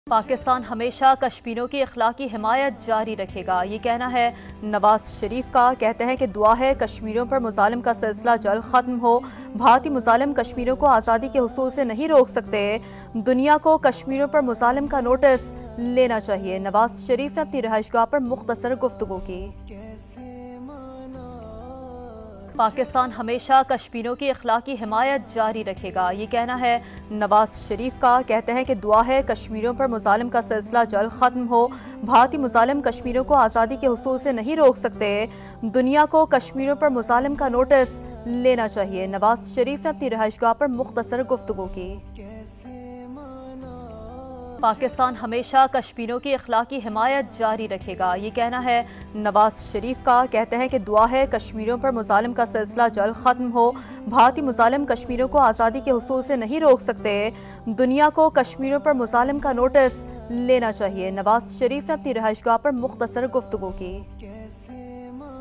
پاکستان ہمیشہ کشمیریوں کی اخلاقی حمایت جاری رکھے گا، یہ کہنا ہے نواز شریف کا۔ کہتے ہیں کہ دعا ہے کشمیریوں پر مظالم کا سلسلہ جلد ختم ہو۔ بھارتی مظالم کشمیریوں کو آزادی کے حصول سے نہیں روک سکتے، دنیا کو کشمیریوں پر مظالم کا نوٹس لینا چاہیے۔ نواز شریف نے اپنی رہائش گاہ پر مختصر گفتگو کی۔ پاکستان ہمیشہ کشمیریوں کی اخلاقی حمایت جاری رکھے گا، یہ کہنا ہے نواز شریف کا۔ کہتے ہیں کہ دعا ہے کشمیریوں پر مظالم کا سلسلہ جلد ختم ہو۔ بھارتی مظالم کشمیریوں کو آزادی کے حصول سے نہیں روک سکتے، دنیا کو کشمیریوں پر مظالم کا نوٹس لینا چاہیے۔ نواز شریف نے اپنی رہائش گاہ پر مختصر گفتگو کی۔ پاکستان ہمیشہ کشمیریوں کی اخلاقی حمایت جاری رکھے گا، یہ کہنا ہے نواز شریف کا۔ کہتے ہیں کہ دعا ہے کشمیریوں پر مظالم کا سلسلہ جلد ختم ہو۔ بھارتی مظالم کشمیریوں کو آزادی کے حصول سے نہیں روک سکتے، دنیا کو کشمیریوں پر مظالم کا نوٹس لینا چاہیے۔ نواز شریف نے اپنی رہائش گاہ پر مختصر گفتگو کی۔